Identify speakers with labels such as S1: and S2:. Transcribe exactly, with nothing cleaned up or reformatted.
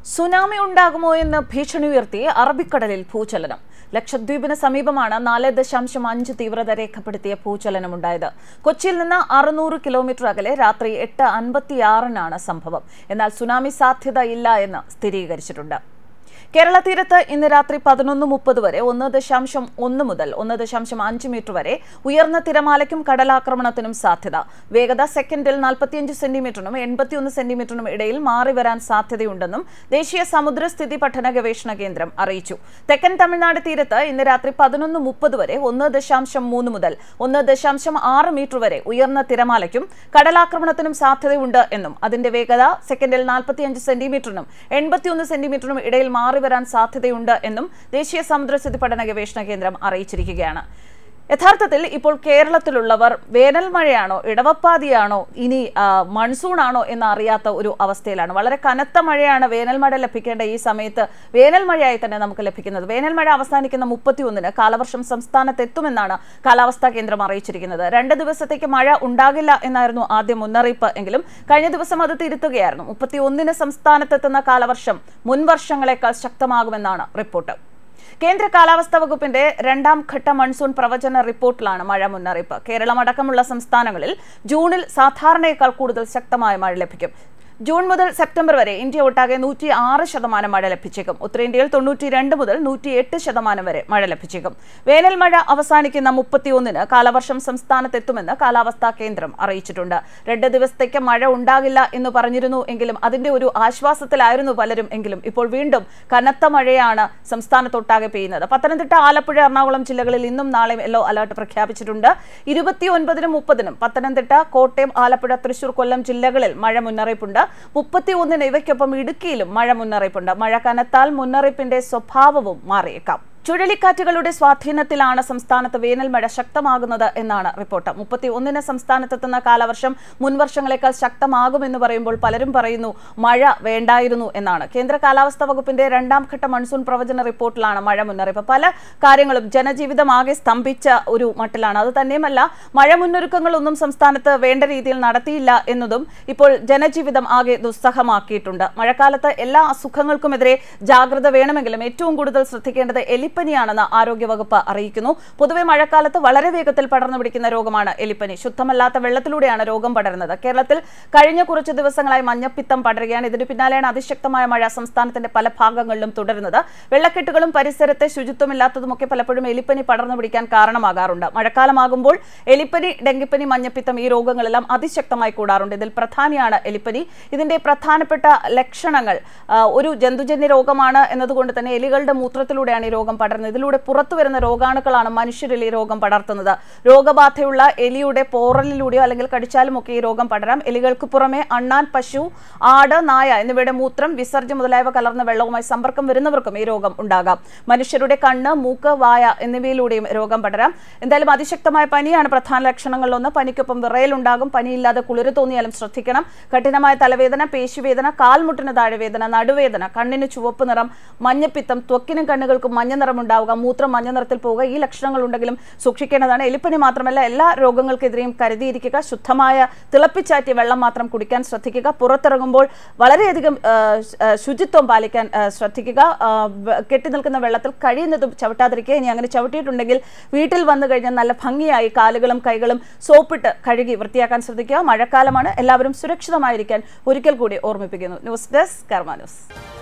S1: Tsunami ഉണ്ടാകുമോ എന്ന് ഭീഷണി ഉയർത്തി അറബിക്കടലിൽ ഭൂചലനം. ലക്ഷദ്വീപിന് സമീപമാണ് നാല് ദശാംശം അഞ്ച് തീവ്രത രേഖപ്പെടുത്തിയ ഭൂചലനമുണ്ടായത്. കൊച്ചിയിൽ നിന്ന് അറുന്നൂറ് കിലോമീറ്റർ അകലെ രാത്രി എട്ട് അൻപത്തിയാറിനാണ് സംഭവം. എന്നാൽ സുനാമി സാധ്യത ഇല്ല എന്ന് സ്ഥിരീകരിച്ചിട്ടുണ്ട്. കേരള തീരത്ത് ഇന്ന് രാത്രി പതിനൊന്ന് മുപ്പത് വരെ ഒന്ന് ദശാംശം ഒന്ന് മുതൽ ഒന്ന് ദശാംശം അഞ്ച് മീറ്റർ വരെ ഉയർന്ന തിരമാലയ്ക്കും കടലാക്രമണത്തിനും സാധ്യത. വേഗത സെക്കൻഡിൽ നാൽപ്പത്തിയഞ്ച് സെന്റിമീറ്ററിനും എൺപത്തിയൊന്ന് സെന്റിമീറ്ററിനും ഇടയിൽ മാറി വരാൻ സാധ്യതയുണ്ടെന്നും ദേശീയ സമുദ്രസ്ഥിതി പഠന ഗവേഷണ കേന്ദ്രം അറിയിച്ചു. തെക്കൻ തമിഴ്നാട് തീരത്ത് ഇന്ന് രാത്രി പതിനൊന്ന് മുപ്പത് വരെ ഒന്ന് ദശാംശം മൂന്ന് മുതൽ ഒന്ന് ദശാംശം ആറ് മീറ്റർ വരെ ഉയർന്ന തിരമാലയ്ക്കും കടലാക്രമണത്തിനും സാധ്യതയുണ്ട് എന്നും അതിന്റെ വേഗത സെക്കൻഡിൽ നാൽപ്പത്തിയഞ്ച് സെന്റിമീറ്ററിനും എൺപത്തിയൊന്ന് സെന്റിമീറ്ററിനും ഇടയിൽ മാറി വരാൻ സാധ്യതയുണ്ട് എന്നും ദേശീയ സമുദ്രസ്ഥിതി പഠന ഗവേഷണ കേന്ദ്രം അറിയിച്ചിരിക്കുകയാണ്. യഥാർത്ഥത്തിൽ ഇപ്പോൾ കേരളത്തിലുള്ളവർ വേനൽ മഴയാണോ ഇടവപ്പാതിയാണോ ഇനി മൺസൂൺ ആണോ എന്ന് അറിയാത്ത ഒരു അവസ്ഥയിലാണ്. വളരെ കനത്ത മഴയാണ് വേനൽ മഴ ലഭിക്കേണ്ട ഈ സമയത്ത് വേനൽ മഴയായി തന്നെ നമുക്ക് ലഭിക്കുന്നത്. വേനൽ മഴ അവസാനിക്കുന്ന മുപ്പത്തി ഒന്നിന് കാലവർഷം സംസ്ഥാനത്ത് എത്തുമെന്നാണ് കാലാവസ്ഥാ കേന്ദ്രം അറിയിച്ചിരിക്കുന്നത്. രണ്ട് ദിവസത്തേക്ക് മഴ ഉണ്ടാകില്ല എന്നായിരുന്നു ആദ്യം മുന്നറിയിപ്പ് എങ്കിലും കഴിഞ്ഞ ദിവസം അത് തിരുത്തുകയായിരുന്നു. മുപ്പത്തി ഒന്നിന് സംസ്ഥാനത്തെത്തുന്ന കാലവർഷം മുൻവർഷങ്ങളെക്കാൾ ശക്തമാകുമെന്നാണ് റിപ്പോർട്ട്. കേന്ദ്ര കാലാവസ്ഥാ വകുപ്പിന്റെ രണ്ടാം ഘട്ട മൺസൂൺ പ്രവചന റിപ്പോർട്ടിലാണ് മഴ മുന്നറിയിപ്പ്. കേരളം അടക്കമുള്ള സംസ്ഥാനങ്ങളിൽ ജൂണിൽ സാധാരണയേക്കാൾ കൂടുതൽ ശക്തമായ മഴ ലഭിക്കും. ജൂൺ മുതൽ സെപ്റ്റംബർ വരെ ഇന്ത്യ ഒട്ടാകെ നൂറ്റി ആറ് ശതമാനം മഴ ലഭിച്ചേക്കും. ഉത്തരേന്ത്യയിൽ തൊണ്ണൂറ്റി രണ്ട് മുതൽ നൂറ്റി എട്ട് ശതമാനം വരെ മഴ ലഭിച്ചേക്കും. വേനൽ മഴ അവസാനിക്കുന്ന മുപ്പത്തി ഒന്നിന് കാലവർഷം സംസ്ഥാനത്തെത്തുമെന്ന് കാലാവസ്ഥാ കേന്ദ്രം അറിയിച്ചിട്ടുണ്ട്. രണ്ട് ദിവസത്തേക്ക് മഴ ഉണ്ടാകില്ല എന്ന് പറഞ്ഞിരുന്നു എങ്കിലും അതിന്റെ ഒരു ആശ്വാസത്തിലായിരുന്നു പലരും. എങ്കിലും ഇപ്പോൾ വീണ്ടും കനത്ത മഴയാണ് സംസ്ഥാനത്തൊട്ടാകെ പെയ്യുന്നത്. പത്തനംതിട്ട, ആലപ്പുഴ, എറണാകുളം ജില്ലകളിൽ ഇന്നും നാളെയും യെല്ലോ അലർട്ട് പ്രഖ്യാപിച്ചിട്ടുണ്ട്. ഇരുപത്തി ഒൻപതിനും മുപ്പതിനും പത്തനംതിട്ട, കോട്ടയം, ആലപ്പുഴ, തൃശൂർ, കൊല്ലം ജില്ലകളിൽ മഴ മുന്നറിയിപ്പുണ്ട്. മുപ്പത്തി ഒന്നിന് ഇവയ്ക്കൊപ്പം ഇടുക്കിയിലും മഴ മുന്നറിയിപ്പുണ്ട്. മഴ കനത്താൽ മുന്നറിയിപ്പിന്റെ സ്വഭാവവും മാറിയേക്കാം. ചുഴലിക്കാറ്റുകളുടെ സ്വാധീനത്തിലാണ് സംസ്ഥാനത്ത് വേനൽ മഴ ശക്തമാകുന്നത് എന്നാണ് റിപ്പോർട്ട്. മുപ്പത്തി ഒന്നിന് സംസ്ഥാനത്തെത്തുന്ന കാലവർഷം മുൻവർഷങ്ങളെക്കാൾ ശക്തമാകുമെന്ന് പറയുമ്പോൾ പലരും പറയുന്നു മഴ വേണ്ടായിരുന്നു എന്നാണ്. കേന്ദ്ര കാലാവസ്ഥാ വകുപ്പിന്റെ രണ്ടാം ഘട്ട മൺസൂൺ പ്രവചന റിപ്പോർട്ടിലാണ് മഴ മുന്നറിയിപ്പ്. പല കാര്യങ്ങളും ജനജീവിതം ആകെ സ്തംഭിച്ച ഒരു മട്ടിലാണ്. അത് തന്നെയുമല്ല, മഴ മുന്നൊരുക്കങ്ങളൊന്നും സംസ്ഥാനത്ത് വേണ്ട രീതിയിൽ നടത്തിയില്ല എന്നതും ഇപ്പോൾ ജനജീവിതം ആകെ ദുസ്സഹമാക്കിയിട്ടുണ്ട്. മഴക്കാലത്ത് എല്ലാ അസുഖങ്ങൾക്കുമെതിരെ ജാഗ്രത വേണമെങ്കിലും ഏറ്റവും കൂടുതൽ ശ്രദ്ധിക്കേണ്ടത് എലി എലിപ്പനിയാണെന്ന് ആരോഗ്യവകുപ്പ് അറിയിക്കുന്നു. പൊതുവെ മഴക്കാലത്ത് വളരെ വേഗത്തിൽ പടർന്നു പിടിക്കുന്ന രോഗമാണ് എലിപ്പനി. ശുദ്ധമല്ലാത്ത വെള്ളത്തിലൂടെയാണ് രോഗം പടരുന്നത്. കേരളത്തിൽ കഴിഞ്ഞ കുറച്ച് ദിവസങ്ങളായി മഞ്ഞപ്പിത്തം പടരുകയാണ്. ഇതിന് പിന്നാലെയാണ് അതിശക്തമായ മഴ സംസ്ഥാനത്തിന്റെ പല ഭാഗങ്ങളിലും തുടരുന്നത്. വെള്ളക്കെട്ടുകളും പരിസരത്തെ ശുചിത്വമില്ലാത്തതുമൊക്കെ പലപ്പോഴും എലിപ്പനി പടർന്നു പിടിക്കാൻ കാരണമാകാറുണ്ട്. മഴക്കാലമാകുമ്പോൾ എലിപ്പനി, ഡെങ്കിപ്പനി, മഞ്ഞപ്പിത്തം ഈ രോഗങ്ങളെല്ലാം അതിശക്തമായി കൂടാറുണ്ട്. ഇതിൽ പ്രധാനിയാണ് എലിപ്പനി. ഇതിന്റെ പ്രധാനപ്പെട്ട ലക്ഷണങ്ങൾ ഒരു ജന്തുജന്യ രോഗമാണ് എന്നതുകൊണ്ട് തന്നെ എലികളുടെ മൂത്രത്തിലൂടെയാണ് ഈ രോഗം പടർന്നത്. ഇതിലൂടെ പുറത്തു വരുന്ന രോഗാണുക്കളാണ് മനുഷ്യരിൽ ഈ രോഗം പടർത്തുന്നത്. രോഗബാധയുള്ള എലിയുടെ പോറലിലൂടെയോ അല്ലെങ്കിൽ കടിച്ചാലുമൊക്കെ ഈ രോഗം പടരാം. എലികൾക്ക് പുറമെ അണ്ണാൻ, പശു, ആട്, നായ എന്നിവയുടെ മൂത്രം, വിസർജ്യം മുതലായവ കലർന്ന വെള്ളവുമായി സമ്പർക്കം വരുന്നവർക്കും ഈ രോഗം ഉണ്ടാകാം. മനുഷ്യരുടെ കണ്ണ്, മൂക്ക്, വായ എന്നിവയിലൂടെയും രോഗം പടരാം. എന്തായാലും അതിശക്തമായ പനിയാണ് പ്രധാന ലക്ഷണങ്ങളിലൊന്ന്. പനിക്കൊപ്പം വിറയലുണ്ടാകും. പനിയില്ലാതെ കുളിര് തോന്നിയാലും ശ്രദ്ധിക്കണം. കഠിനമായ തലവേദന, പേശിവേദന, കാൽമുട്ടിന് താഴെ വേദന, നടുവേദന, കണ്ണിന് ചുവപ്പ് നിറം, മഞ്ഞപ്പിത്തം, ത്വക്കിനും കണ്ണുകൾക്കും മഞ്ഞ നിറമുണ്ടാവുക, മൂത്രം മഞ്ഞ നിറത്തിൽ പോവുക, ഈ ലക്ഷണങ്ങൾ ഉണ്ടെങ്കിലും സൂക്ഷിക്കേണ്ടതാണ്. എലിപ്പനി മാത്രമല്ല, എല്ലാ രോഗങ്ങൾക്കെതിരെയും കരുതിയിരിക്കുക. ശുദ്ധമായ തിളപ്പിച്ചാറ്റിയ വെള്ളം മാത്രം കുടിക്കാൻ ശ്രദ്ധിക്കുക. പുറത്തിറങ്ങുമ്പോൾ വളരെയധികം ശുചിത്വം പാലിക്കാൻ ശ്രദ്ധിക്കുക. കെട്ടി നിൽക്കുന്ന വെള്ളത്തിൽ കഴിയുന്നതും ചവിട്ടാതിരിക്കുക. ഇനി അങ്ങനെ ചവിട്ടിയിട്ടുണ്ടെങ്കിൽ വീട്ടിൽ വന്നു കഴിഞ്ഞാൽ നല്ല ഭംഗിയായി കാലുകളും കൈകളും സോപ്പിട്ട് കഴുകി വൃത്തിയാക്കാൻ ശ്രദ്ധിക്കുക. മഴക്കാലമാണ്. എല്ലാവരും സുരക്ഷിതമായിരിക്കാൻ ഒരിക്കൽ കൂടി ഓർമ്മിപ്പിക്കുന്നു. News desk, Karma news.